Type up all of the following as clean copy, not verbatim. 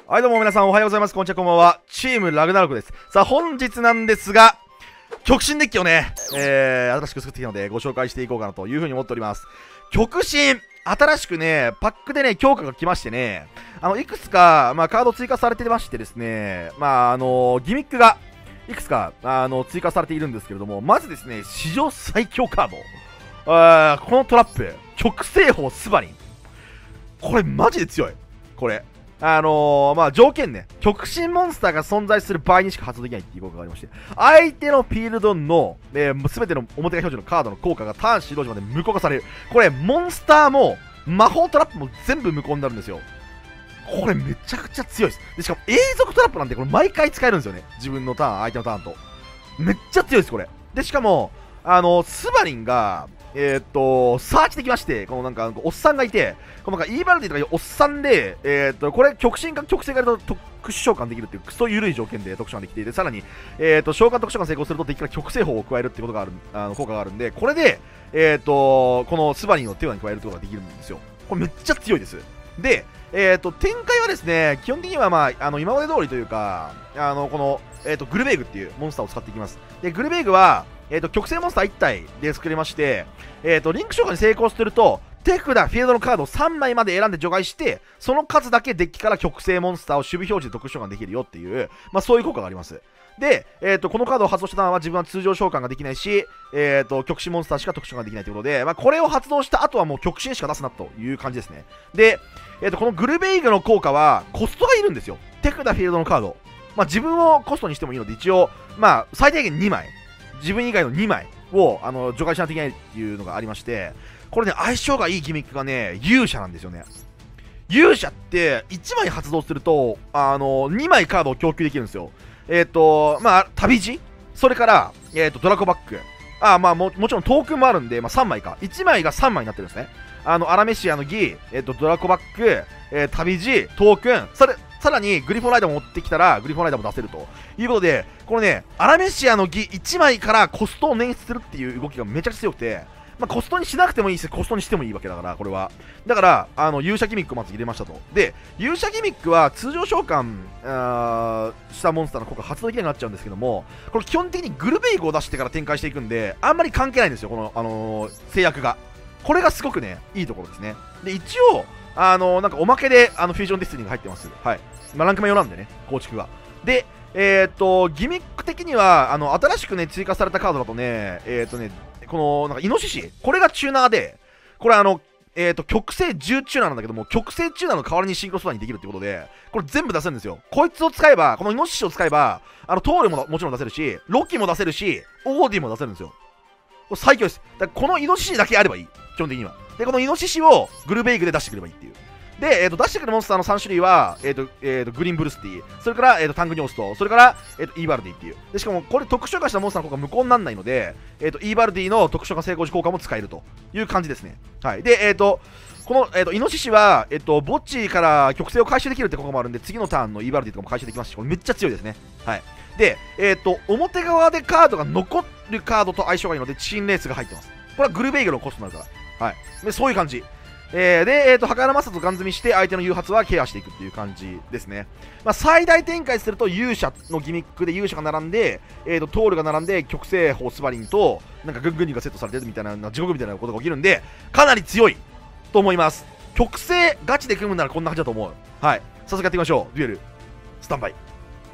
はい、どうも皆さんおはようございます。こんにちは、こんばんは。チームラグナロクです。さあ、本日なんですが、極真デッキをね、新しく作ってきたのでご紹介していこうかなというふうに思っております。極真、新しくね、パックでね、強化が来ましてね、いくつか、カード追加されてましてですね、ギミックが、いくつか、追加されているんですけれども、まずですね、史上最強カード。このトラップ、極西方スバリン。これマジで強い。これ。条件ね、極真モンスターが存在する場合にしか発動できないっていう効果がありまして、相手のフィールドの、全ての表が表示のカードの効果がターン終了時まで無効化される。これ、モンスターも、魔法トラップも全部無効になるんですよ。これめちゃくちゃ強いです。でしかも永続トラップなんで、これ毎回使えるんですよね。自分のターン、相手のターンと。めっちゃ強いです、これ。で、しかも、スバリンが、サーチできまして、このなんか、おっさんがいて、このなんか、イーバルディとかいうおっさんで、これ、極真か極性がやると特殊召喚できるっていう、クソ緩い条件で特殊召喚できていて、さらに、召喚特殊召喚成功すると、敵から極性砲を加えるってことがある、効果があるんで、これで、このスバリンを手札に加えるってことができるんですよ。これめっちゃ強いです。で、展開はですね、基本的には今まで通りというか、この、グルベーグっていうモンスターを使っていきます。で、グルベーグは、極性モンスター1体で作れまして、リンク召喚に成功すると、手札、フィールドのカードを3枚まで選んで除外して、その数だけデッキから極性モンスターを守備表示で特殊召喚できるよっていう、そういう効果があります。で、このカードを発動したターンは自分は通常召喚ができないし、極真モンスターしか特殊召喚できないということで、これを発動した後はもう極真しか出すなという感じですね。で、このグルベイグの効果はコストがいるんですよ。手札、フィールドのカード。自分をコストにしてもいいので、一応、最低限2枚。自分以外の2枚を除外しなきゃいけないっていうのがありまして、これね、相性がいいギミックがね、勇者なんですよね。勇者って1枚発動すると、2枚カードを供給できるんですよ。旅路、それから、ドラコバック。もちろんトークンもあるんで、3枚か。1枚が3枚になってるんですね。アラメシアの儀、ドラコバック、旅路、トークン、さらにグリフォンライダーも持ってきたら、グリフォンライダーも出せるということで、これね、アラメシアの儀1枚からコストを捻出するっていう動きがめちゃくちゃ強くて、コストにしなくてもいいし、コストにしてもいいわけだから、これは。だから、勇者ギミックをまず入れましたと。で、勇者ギミックは通常召喚したモンスターの効果発動できなくなっちゃうんですけども、これ基本的にグルベイグを出してから展開していくんで、あんまり関係ないんですよ、この、制約が。これがすごくね、いいところですね。で、一応、なんかおまけで、フュージョンデスティニーが入ってます。はい。ランクマ用なんでね、構築が。で、ギミック的には、新しくね、追加されたカードだとね、この、なんか、イノシシ。これがチューナーで、これ極性10チューナーなんだけども、極性チューナーの代わりにシンクロスバーにできるってことで、これ全部出せるんですよ。こいつを使えば、このイノシシを使えば、トールももちろん出せるし、ロキも出せるし、オーディも出せるんですよ。これ最強です。だからこのイノシシだけあればいい。基本的には。で、このイノシシをグルベイグで出してくればいいっていう。で、出してくるモンスターの3種類は、グリーンブルスティ、それから、タングニョースト、それから、イーバルディっていう。で、しかも、これ特殊召喚したモンスターの効果無効にならないので、イーバルディの特殊召喚成功時効果も使えるという感じですね。はい。で、この、イノシシは、墓地から極性を回収できるって効果もあるんで、次のターンのイーバルディとかも回収できますし、これめっちゃ強いですね。はい。で、表側でカードが残るカードと相性がいいので、チーンレースが入ってます。これはグルベイグのコストになるから。はい。で、そういう感じ。で、ハカラマサとガン積みして相手の誘発はケアしていくっていう感じですね。最大展開すると勇者のギミックで勇者が並んで、トールが並んで極性砲スバリンとなんかグングンニがセットされてるみたいな地獄みたいなことが起きるんで、かなり強いと思います。極性ガチで組むならこんな感じだと思う。はい。早速やっていきましょう。デュエルスタンバイ。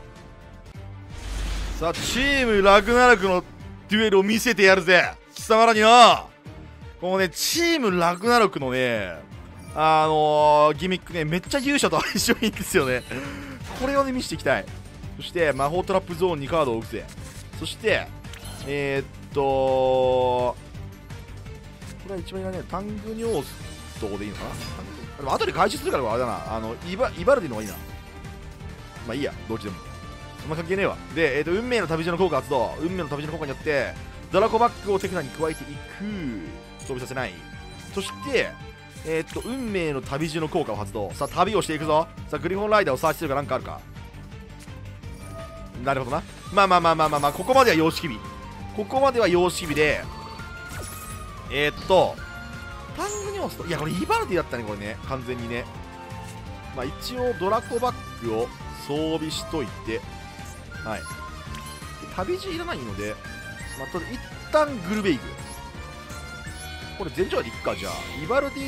さあ、チームラグナラクのデュエルを見せてやるぜ、貴様らにな。このね、チームラグナロクのね、ギミックね、めっちゃ勇者と相性いいんですよね。これをね、見せていきたい。そして、魔法トラップゾーンにカードを置くぜ。そして、これは一番いらない。タングニョーストでいいのかな。でも後で回収するからあれだな。イバルディの方がいいな。いいや、どっちでも。そんな関係ねえわ。で、運命の旅路の効果発動。運命の旅路の効果によって、ドラコバックを手札に加えていく。装備させない。そして、運命の旅路の効果を発動。さあ、旅をしていくぞ。さあ、グリフォンライダーをサーチするかなんかあるか。なるほどな。ここまでは様式日。ここまでは様式日で、タングニョースと、いや、これイバルディだったね、これね。完全にね。一応、ドラコバックを装備しといて、はい。旅路いらないので、まあ、とりあえず一旦グルベイグ。これ全長でいくか、じゃあ。イバルデ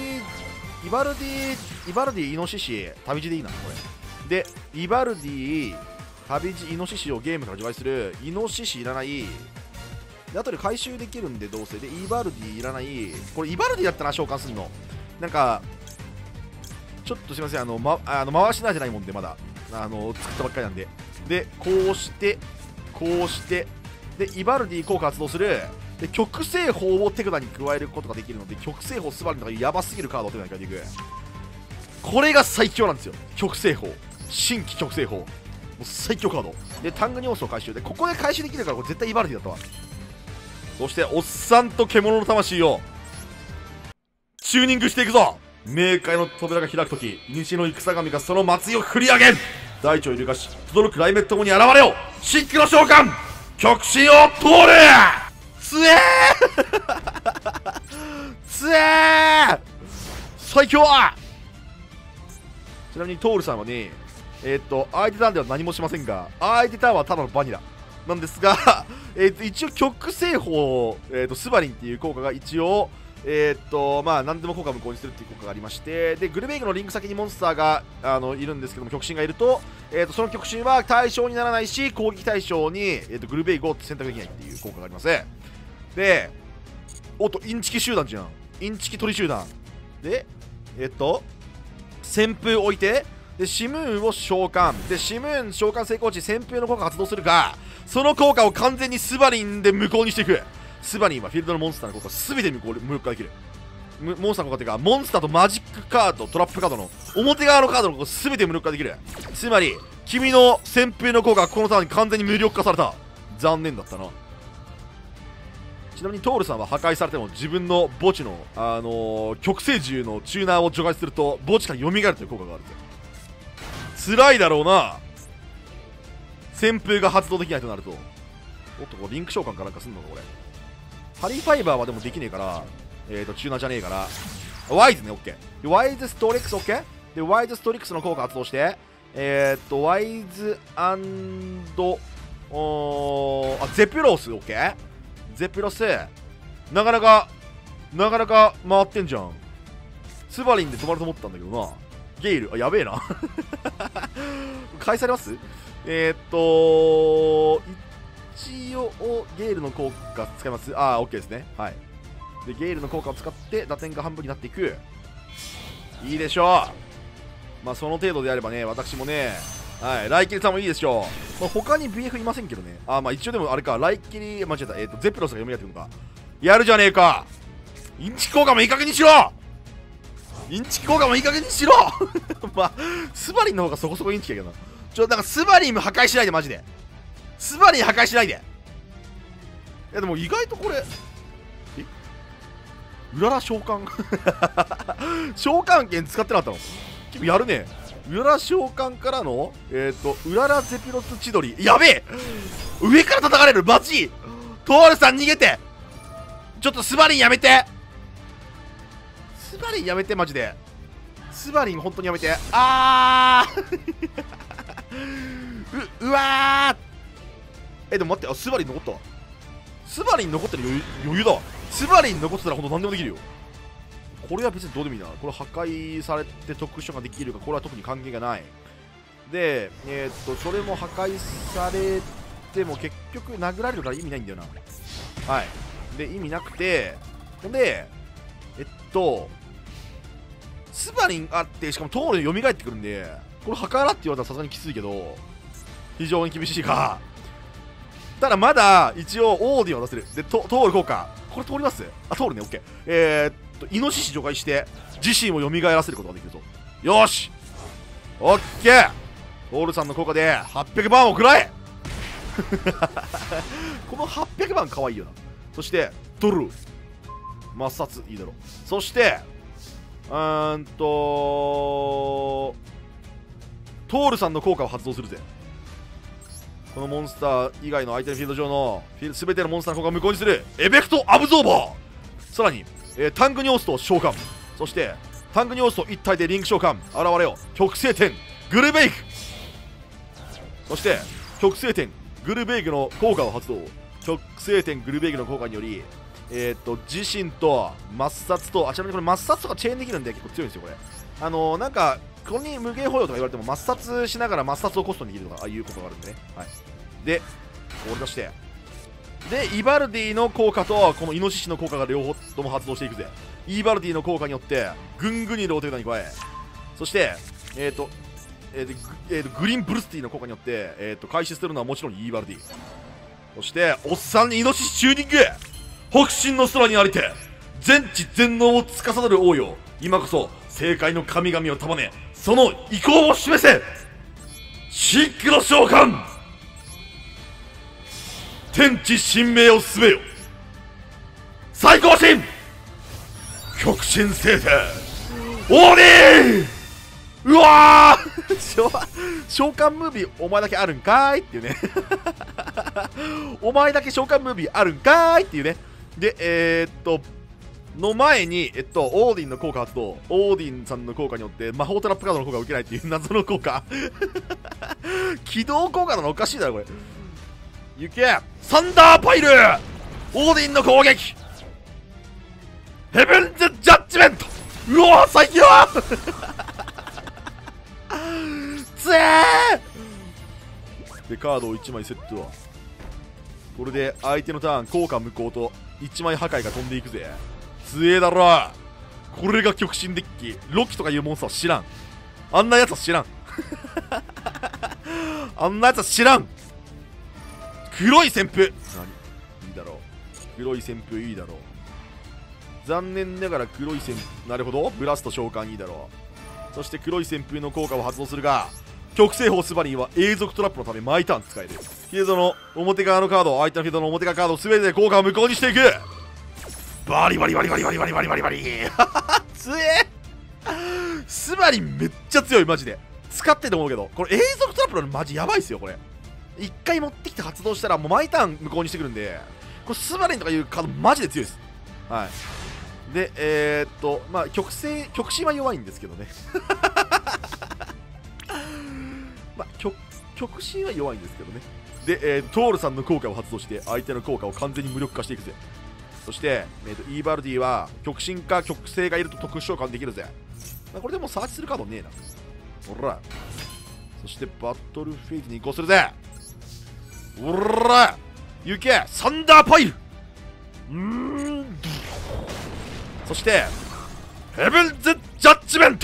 ィ、イノシシ、旅路でいいな、これ。で、イバルディ、旅路、イノシシをゲームから除外する。イノシシいらない。で、後で回収できるんで、どうせ。で、イバルディいらない。これ、イバルディだったな、召喚するの。なんか、ちょっとすいません、回しないじゃないもんで、まだ。作ったばっかりなんで。で、こうして、で、イバルディ効果発動する。で、極西砲を手札に加えることができるので、極西砲スバルとかやばすぎるカードを手札に加えていく。これが最強なんですよ。極西砲。新規極西砲。もう最強カード。で、タングニ要素を回収。で、ここで回収できるから、これ絶対イバルディだったわ。そして、おっさんと獣の魂を、チューニングしていくぞ。冥界の扉が開くとき、西の戦神がその松井を振り上げ、大地を揺るがし、轟く雷鳴ともに現れよ。シックの召喚、極真を通る。つえーつえー最強。ちなみにトールさんはね、相手ターンでは何もしませんが、相手ターンはただのバニラなんですが一応極西砲、スバリンっていう効果が一応まあ何でも効果を無効にするっていう効果がありまして、でグルベイグのリンク先にモンスターがいるんですけども、極真がいると、その極真は対象にならないし、攻撃対象に、グルベイグを選択できないっていう効果があります。で、おっとインチキ集団じゃん、インチキ鳥集団で、旋風置いて、でシムーンを召喚で、シムーン召喚成功時旋風の効果が発動するが、その効果を完全にスバリンで無効にしていく。スバリンはフィールドのモンスターの効果を全て無効化できる。モンスターの効果っていうか、モンスターとマジックカード、トラップカードの表側のカードの効果を全て無力化できる。つまり君の旋風の効果がこのターンに完全に無力化された。残念だったな。ちなみにトールさんは破壊されても自分の墓地の、極星獣のチューナーを除外すると墓地から蘇るという効果があるぜ。辛いだろうな、旋風が発動できないとなると。おっと、これリンク召喚かなんかすんのかこれ。ハリーファイバーはでもできねえから、チューナーじゃねえから、ワイズね、オッケー。ワイズストリックス、オッケー。で、ワイズストリックスの効果発動して、ワイズゼプロス、オッケー。ゼプロス、なかなか回ってんじゃん。スバリンで止まると思ったんだけどな。ゲイル、あ、やべえな。返されます？一応ゲールの効果使います。ああ、OK ですね。はい。で、ゲールの効果を使って打点が半分になっていく。いいでしょう。まあその程度であればね、私もね、はい、ライキリさんもいいでしょう。まあ、他に BF いませんけどね。ああ、まあ一応でもあれか、ライキリ、間違えた、ゼプロスが読み合ってるのか。やるじゃねえか。インチキ効果もいい加減にしろ。インチキ効果もいい加減にしろ。まあ、スバリンの方がそこそこインチキやけどな。なんかスバリンも破壊しないで、マジで。スバリン破壊しないで。いやでも意外とこれ、うらら召喚召喚剣使ってなかったの？結構やるね。うらら召喚からのうららゼピロス千鳥、やべえ、上から叩かれる。バチトールさん逃げて。ちょっとスバリンやめて。スバリンやめて、マジで。スバリン本当にやめて。あーうわー。でも待って、スバリン残ったわ。スバリン残ってる余裕だわ。スバリン残ってたらほんと何でもできるよ。これは別にどうでもいいな。これ破壊されて特殊ができるか、これは特に関係がない。で、それも破壊されても結局殴られるから意味ないんだよな。はい。で、意味なくて、ほんで、スバリンあって、しかもトールで蘇ってくるんで、これ破壊らって言われたらさすがにきついけど、非常に厳しいが、ただまだ一応オーディオを出せる。で、通る効果。これ通ります？あ、通るね、オッケー。イノシシ除外して、自身を蘇らせることができるぞ。よーし！オッケー！トールさんの効果で800番を食らえこの800番かわいいよな。そして、ドル抹殺、いいだろう。そして、トールさんの効果を発動するぜ。このモンスター以外の相手のフィールド上の全てのモンスターの効果を無効にするエフェクトアブゾーバー。さらに、タングニオースト召喚。そしてタングニオースト一体でリンク召喚。現れよ極星点グルベイク。 そして極性点グルベーグの効果を発動。極性点グルベーグの効果により自身と抹殺と、ちなみにこれ抹殺とかチェーンできるんで結構強いんですよこれ。なんかここに無限保養とか言われても抹殺しながら抹殺をコストにできるとかいうことがあるんでね。はい。でこれ出してでイバルディの効果とこのイノシシの効果が両方とも発動していくぜ。イバルディの効果によってぐんぐにローテーターに加え、そしてグリーンブルスティの効果によって開始するのはもちろんイバルディ。そしておっさんにイノシシチューニング。北進の空にありて全知全能を司る王よ、今こそ正解の神々を束ねその意向を示せ。シンクロ召喚天地神明を進めよ。最高神極真聖帝オーディー。うわー召喚ムービーお前だけあるんかーいっていうねお前だけ召喚ムービーあるんかーいっていうね。での前にオーディンの効果発動。オーディンさんの効果によって魔法トラップカードの効果を受けないっていう謎の効果起動効果なのおかしいだろこれ。行けサンダーパイルオーディンの攻撃ヘブンズ・ジャッジメント。うわー最強つえーでカードを1枚セット。これで相手のターン効果無効と1枚破壊が飛んでいくぜ。つえーだろ。これが極真デッキ。ロキとかいうモンスターは知らん。あんなやつは知らんあんなやつは知らん。黒い旋風。何いいだろう。黒い旋風いいだろう。残念ながら黒い旋風。なるほど。ブラスト召喚いいだろう。そして黒い旋風の効果を発動するが、極西方スバリンは永続トラップのため毎ターン使える。フィールドの表側のカード、相手のフィールドの表側カードを全てで効果を無効にしていく。バリバリバリバリバリバリバリバリバリ強えスバリンめっちゃ強いマジで。使ってと思うけど、これ永続トラップのマジやばいっすよこれ。一回持ってきて発動したらもう毎ターン無効にしてくるんで、これスバリンとかいうカードマジで強いです。はい。でまあ極真は弱いんですけどねまあ極真は弱いんですけどね。で、トールさんの効果を発動して相手の効果を完全に無力化していくぜ。そして、イーバルディは極真か極性がいると特殊召喚できるぜ。まあ、これでもうサーチするカードねえな。ほら。そしてバトルフェイズに移行するぜ。ほら行けサンダーパイル。そしてヘブンズ・ジャッジメント。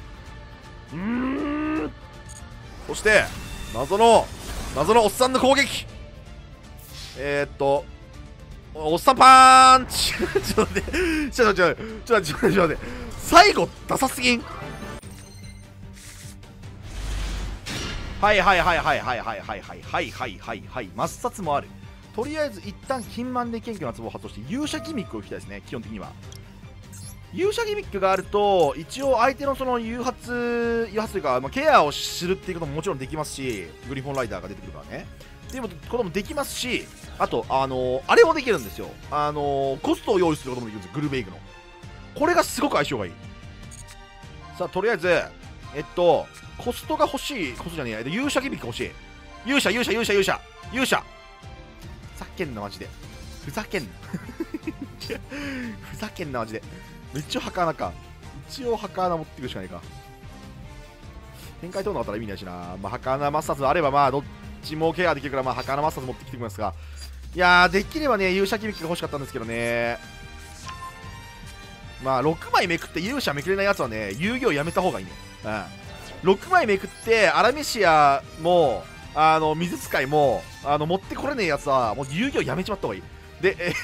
そして謎のおっさんの攻撃。おっさんパーンチちょっと待ってちょっと待って最後ダサすぎん。はい抹殺もある。とりあえず一旦金満で謙虚なツボを発動して勇者ギミックを引きたいですね。基本的には勇者ギミックがあると一応相手のその誘発というか、まあ、ケアを知るっていうことももちろんできますし、グリフォンライダーが出てくるからねっていうこともできますし、あとあれもできるんですよ。コストを用意することもできるんですよ。グルベイグのこれがすごく相性がいい。さあとりあえずコストが欲しい。コストじゃねえや、勇者ギミック欲しい。勇者ふざけんなマジで。ふざけんなマジで。一応ハカーナか。一応ハカーナ持ってくるしかないか。展開等のあったら意味ないしな。まあハカーナマスターズあればまあどっちもケアできるから、まあハカーナマスターズ持ってきてくれますが、いやーできればね勇者ギミックが欲しかったんですけどね。まあ6枚めくって勇者めくれないやつはね遊戯をやめた方がいいね。6枚めくってアラメシアも水使いも持ってこれねえやつはもう遊戯をやめちまった方がいい。で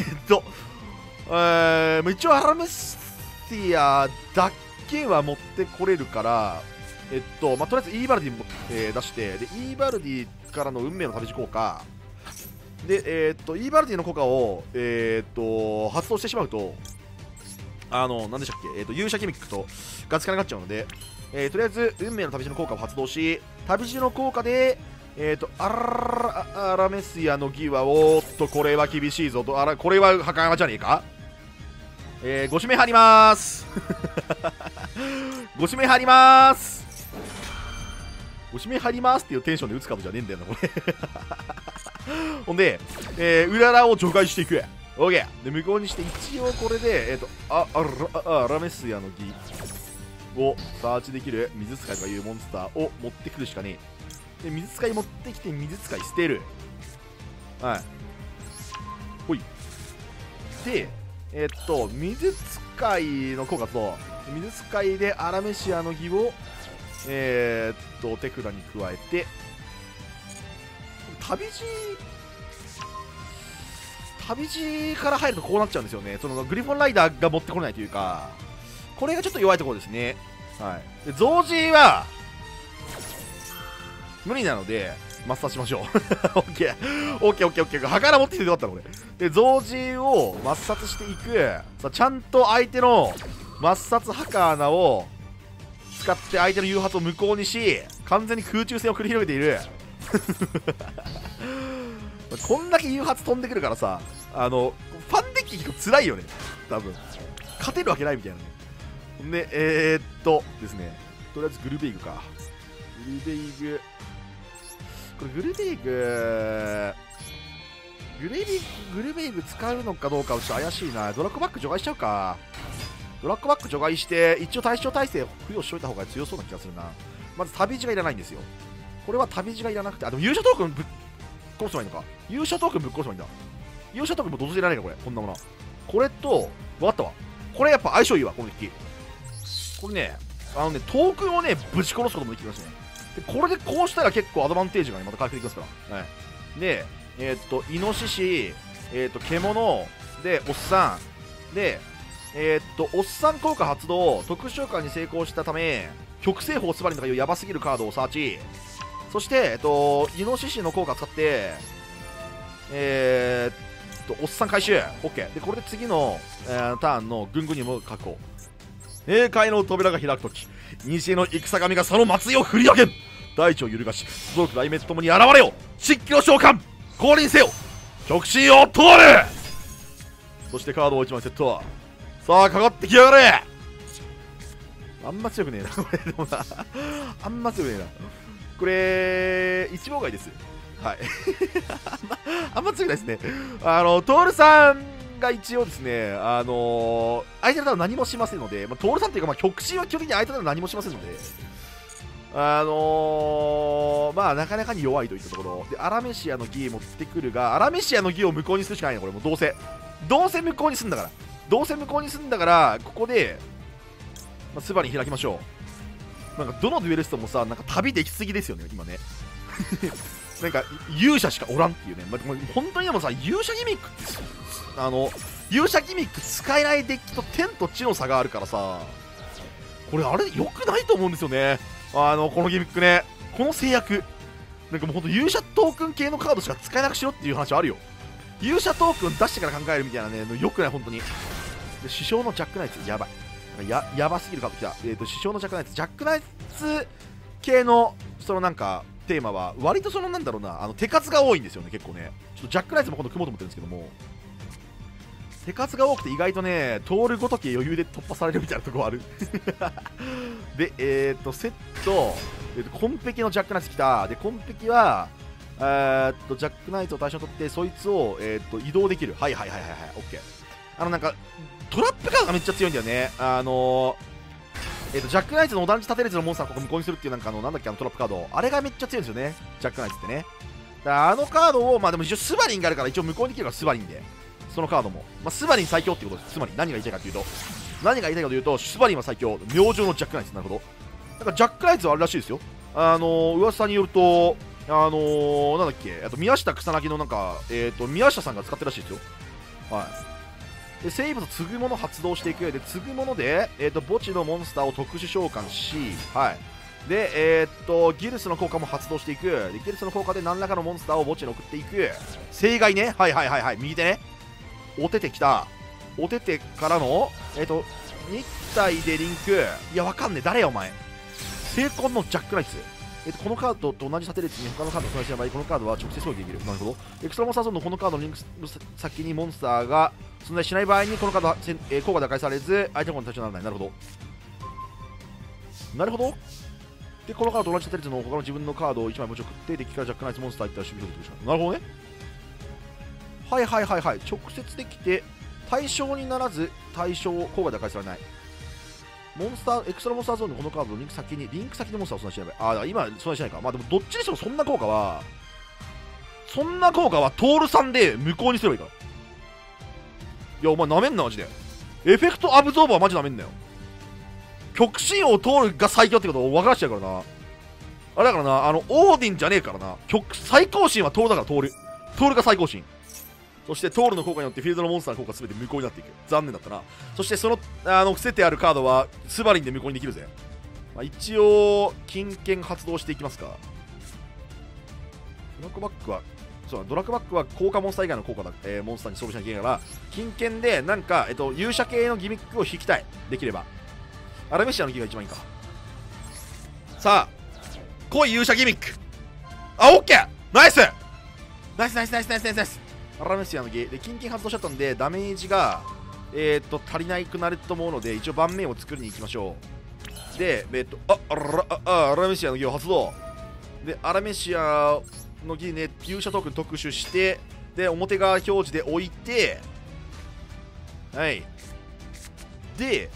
一応アラメシアだけは持ってこれるからまあ、とりあえずイーバルディも、出してでイーバルディからの運命の旅路効果でイーバルディの効果を発動してしまうと何でしたっけ勇者ギミックとガチカになっちゃうのでとりあえず運命の旅路の効果を発動し旅路の効果でアラメシアのギワおっとこれは厳しいぞとこれは破壊じゃねえか。ご指名貼りますご指名貼ります。 おしめ入りますっていうテンションで打つカードじゃねえんだよな、これ。ほんで、うららを除外していく。オーケー。で、無効にして、一応これで、アラメスヤの儀をサーチできる水使いとかいうモンスターを持ってくるしかねえ。で、水使い持ってきて、水使い捨てる。はい。ほい。で、水使いの効果と、水使いでアラメシアの儀を、手札に加えて、旅路から入るとこうなっちゃうんですよね。そのグリフォンライダーが持ってこれないというか、これがちょっと弱いところですね。はい。で、増持は、無理なので、抹殺しましょう。オッケー。オッケーオッケーオッケー。はから持ってきてよかったの、これ。で、増持を抹殺していく。さあ、ちゃんと相手の抹殺ハカーナを使って相手の誘発を無効にし、完全に空中戦を繰り広げている。こんだけ誘発飛んでくるからさ、ファンデッキ結構辛いよね。多分。勝てるわけないみたいなね。で、ですね。とりあえずグルベイグか。グルベイグ使うのかどうかはちょっと怪しいな。ドラッグバック除外しちゃうか。ドラッグバック除外して、一応対象耐性を付与しといた方が強そうな気がするな。まず旅路がいらないんですよ。これは旅路がいらなくて、でも勇者トークンぶっ殺せばいいのか。勇者トークンぶっ殺せばいいんだ。勇者トークンもどうせいらないか、これ。こんなもの。これと、わかったわ。これやっぱ相性いいわ、このデッキ。これね、トークンをね、ぶち殺すこともできますね。で、これでこうしたら結構アドバンテージがね、また回復できますから。はい。で、イノシシ、獣、で、おっさん。で、おっさん効果発動、特殊召喚に成功したため、極西方スバリンとかいうヤバすぎるカードをサーチ。そして、イノシシの効果を使って、おっさん回収。OK。で、これで次の、ターンの軍軍にも確保。冥界の扉が開くとき、西の戦神がその末裔を振り上げん。大地を揺るがし、族雷滅ともに現れよ。漆器の召喚、降臨せよ。極真を通る。そしてカードを1枚セット。さあ、かかってきやがれ。あんま強くねえな、これ。でもな、あんま強くねえな。これ、一妨害です。はい。あんま強くないですね。トールさんが一応ですね、相手のターン何もしませんので、トールさんっていうか、極真は基本的に相手のターン何もしませんので、なかなかに弱いといったところ。で、アラメシアの儀持ってくるが、アラメシアの儀を無効にするしかないの、これもうどうせ。どうせ無効にすんだから。どうせ無効にすんだから、ここで、スバリン開きましょう。なんか、どのデュエリストもさ、なんか旅できすぎですよね、今ね。なんか、勇者しかおらんっていうね。本当にでもさ、勇者ギミックって、勇者ギミック使えないデッキと天と地の差があるからさ、これ、あれ、良くないと思うんですよね。このギミックね。この制約。なんかもうほんと勇者トークン系のカードしか使えなくしろっていう話はあるよ。勇者トークン出してから考えるみたいなね、良くない、本当に。で、師匠のジャックナイツ、やばい。やばすぎるカード来た。師匠のジャックナイツ。ジャックナイツ系の、なんか、テーマは、割となんだろうな、手数が多いんですよね、結構ね。ちょっとジャックナイツも今度組もうと思ってるんですけども、手数が多くて意外とね、通るごとき余裕で突破されるみたいなところある。で、セット、コンペキのジャックナイツ来た。で、コンペキは、ジャックナイツを対象に取って、そいつを、移動できる。はいはいはいはいはい、オッケー。なんか、トラップカードがめっちゃ強いんだよね。ジャックナイツのお団地立て列のモンスターをここ無効にするっていう、なんだっけ、トラップカード。あれがめっちゃ強いんですよね。ジャックナイツってね。だからカードを、でも一応スバリンがあるから、一応無効にできるからスバリンで。そのカードも。スバリン最強っていうことです。つまり何が言いたいかというと、スバリンは最強。明星のジャックナイツ。なるほど。なんかジャックナイツはあるらしいですよ。噂によると、なんだっけ、宮下草薙のなんか、宮下さんが使ってるらしいですよ。はい。で、生物継ぐもの発動していく。で、継ぐもので、墓地のモンスターを特殊召喚し、はい。で、ギルスの効果も発動していく。で、ギルスの効果で何らかのモンスターを墓地に送っていく。正解ね。はいはいはいはい。右手ね。おててきた。おててからの、肉体でリンク。いや、わかんねえ。誰や、お前。聖魂のジャックナイツ。このカードと同じ縦列に他のカードを存在しない場合、このカードは直接攻撃できる。なるほど。エクストラモンスターゾーンのこのカードのリンク先にモンスターが存在しない場合に、このカードは、効果で破壊されず、相手のコン対象にならない。なるほど。なるほど。 で、このカードと同じ立て率の他の自分のカードを1枚持ち送って、デッキからジャックナイツモンスターいったら守備表示とか。なるほどね。はいはいはいはい。直接できて、対象にならず、対象効果では返されない。モンスター、エクストラモンスターゾーンのこのカードのリンク先でモンスターを備えしない。ああ、今、備えしないか。まあでも、どっちにしてもそんな効果は、トールさんで無効にすればいいから。いや、お前なめんな、マジで。エフェクトアブゾーバーマジなめんなよ。極真王トールが最強ってことを分からしちゃうからな。あれだからな、オーディンじゃねえからな。最高神はトールだから、トールが最高神。そしてトールの効果によってフィールドのモンスターの効果すべて無効になっていく。残念だったな。そしてその、伏せてあるカードはスバリンで無効にできるぜ。まあ、一応、金券発動していきますか。ドラクバックは、そうだ、ドラクバックは効果モンスター以外の効果だ、モンスターに装備しなきゃいけないから、金券でなんか、勇者系のギミックを引きたい。できれば。アラメシアのギが一番いいか。さあ、来い勇者ギミック。あ、オッケーナイスナイスナイスナイスナイスナイスナイス。アラメシアのギで、金券発動しちゃったんで、ダメージが、足りないくなると思うので、一応盤面を作りに行きましょう。で、アラメシアのギを発動。で、アラメシアのギね、勇者トークン特殊して、で、表側表示で置いて、はい。で、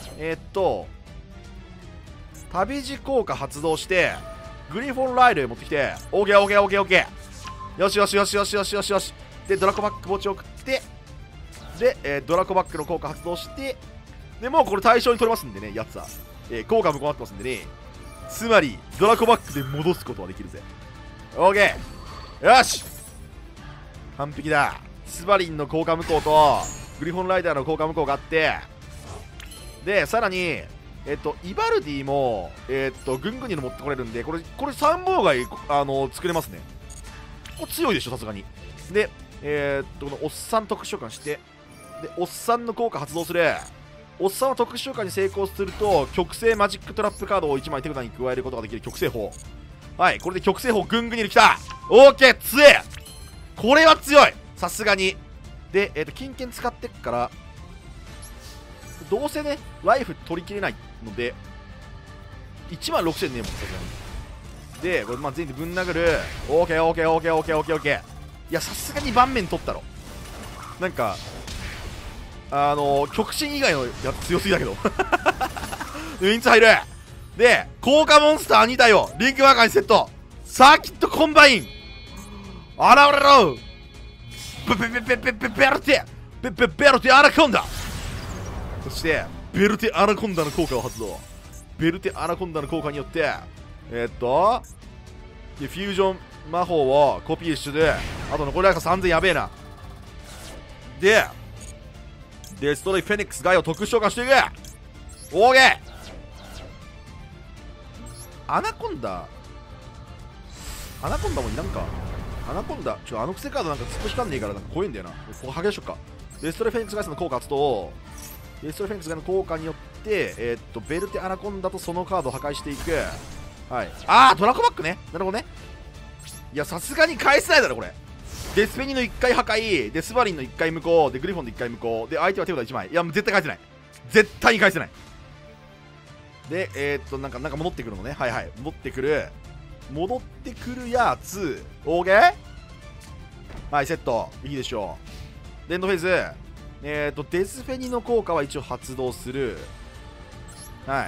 旅路効果発動して、グリフォンライル持ってきて、オーケーオーケーオーケーオーケー。よしよしよしよしよしよしよし。で、ドラコバック墓地を送って、で、ドラコバックの効果発動して、で、もうこれ対象に取れますんでね、やつは。効果無効になってますんでね。つまり、ドラコバックで戻すことができるぜ。オーケーよし完璧だ。スバリンの効果無効と、グリフォンライダーの効果無効があって、で、さらに、イバルディも、ぐんぐんにの持ってこれるんで、これ3妨害、作れますね。これ強いでしょ、さすがに。で、このおっさん特殊召喚して、で、おっさんの効果発動する。おっさんは特殊召喚に成功すると、極性マジックトラップカードを1枚手札に加えることができる極性砲。はい、これで極性砲ぐんぐんに来た。オーケー、強え。これは強い、さすがに。で、金券使ってっから、どうせね、ライフ取りきれないので、16000ねえもん、さすがに。で、これ、まあ、全員でぶん殴る。オーケー、オーケー、オーケー、オーケー、オーケー、オーケー。いや、さすがに盤面取ったろ。なんか、極真以外のやつ強すぎだけど。インツ入る。で、効果モンスター2体をリンクマーカーにセット。サーキットコンバイン。あらららベルテアナコンダ。そしてベルテアナコンダの効果を発動。ベルテアナコンダの効果によってでフュージョン魔法をコピーして、あと残りなんか3000やべえな。でデストロイフェニックスガイを特殊召喚していく。オーケーアナコンダもいらんか。アナコンダクセカードなんかずっと光んねえからなんか怖いんだよな。ここ剥げしとくか。デストロイフェニックスガイの効果発動。デストロイフェニックスガイの効果によってベルテアナコンダとそのカードを破壊していく。はい。ドラコバックね。なるほどね。いや、さすがに返せないだろこれ。デスペニの1回破壊、でスバリンの1回無効、でグリフォンの1回無効、で相手は手札1枚。いや、絶対返せない。絶対に返せない。で、なんか戻ってくるのね。はいはい。戻ってくるやつ。オーケーはい、セット。いいでしょう。でエンドフェーズ。デスフェニの効果は一応発動する。はい。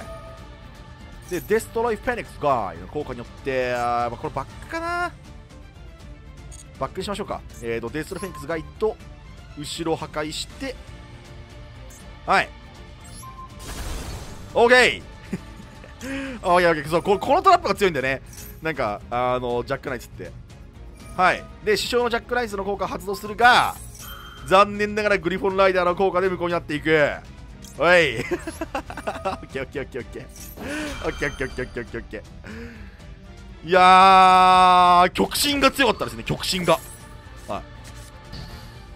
で、デストロイフェニックスガイの効果によって、これバックかな。バックにしましょうか。デストロイフェニックスガイと、後ろを破壊して、はい。オーケーオーケー。そう、このトラップが強いんだよね。なんか、ジャックナイツって。はい。で、師匠のジャックナイツの効果発動するが、残念ながらグリフォンライダーの効果で無効になっていく。おいオッケーオッケーオッケーオッケーオッケーオッケーオッケーオッケーオッケーオッケー。いやー、極真が強かったですね、極真が。はい。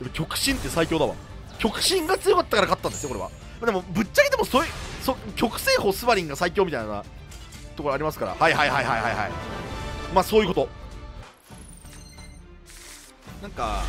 極真って最強だわ。極真が強かったから勝ったんですよ、これは。でも、ぶっちゃけでも極性砲スバリンが最強みたいなところありますから。はいはいはいはいはいはい。まあ、そういうこと。なんか、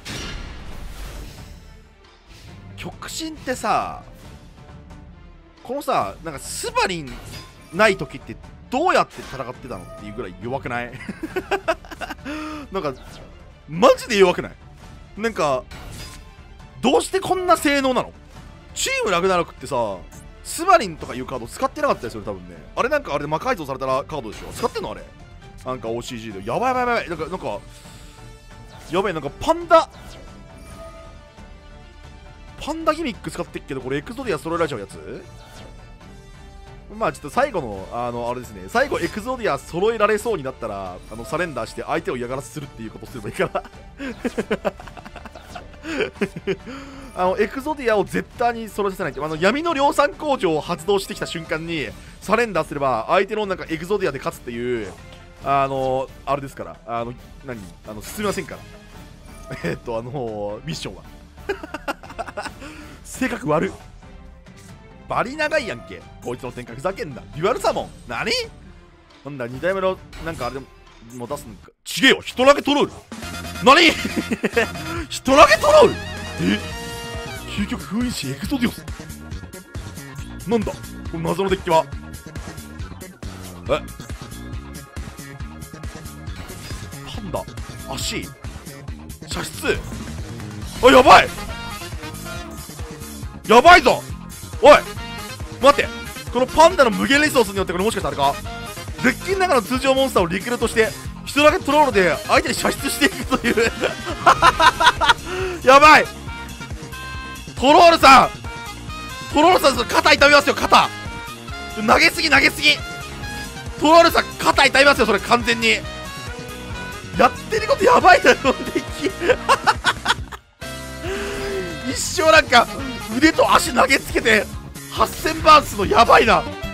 極真ってさ、このさ、なんかスバリンない時ってどうやって戦ってたのっていうぐらい弱くないなんかマジで弱くない？なんかどうしてこんな性能なの？チームラグナロクってさ、スバリンとかいうカード使ってなかったですよね、多分ね。あれなんかあれで魔改造されたカードでしょ？使ってんのあれ？なんか OCG で。やばいやばいやばい。なんかやばい、なんかパンダギミック使ってっけど、これエクゾディア揃えられちゃうやつ？まあちょっと最後のあれですね、最後エクゾディア揃えられそうになったらサレンダーして相手を嫌がらせするっていうことすればいいからエクゾディアを絶対に揃えさせないって、闇の量産工場を発動してきた瞬間にサレンダーすれば相手のなんかエクゾディアで勝つっていうあれですから、進みませんからミッションは性格悪っ、バリ長いやんけこいつの展開。ふざけんな。デュアルサモン何なんだ、2代目のなんかあれでも出すのか。ちげえよ、人投げトロール何人投げトロール究極封印士エクソディオスなんだこの謎のデッキは。パンダ足射出、あ、やばいやばいぞ。おい待って、このパンダの無限リソースによってこれもしかしてあれか、デッキの中の通常モンスターをリクルートして人だけトロールで相手に射出していくというやばい、トロールさん肩痛みますよ。肩投げすぎトロールさん肩痛みますよ、それ完全にやってることやばいな、このデッキ一生なんか腕と足投げつけて8000バーンすのやばいな。